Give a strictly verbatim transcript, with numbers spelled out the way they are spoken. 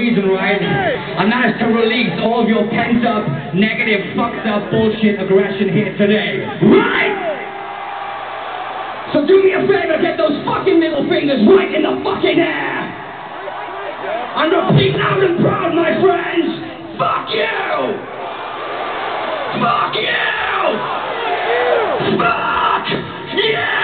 reason, right? And that is to release all of your pent-up, negative, fucked-up bullshit aggression here today. Right? So do me a favor, get those fucking middle fingers right in the fucking air! And repeat loud and proud, my friends! Fuck you! Fuck you! Fuck you!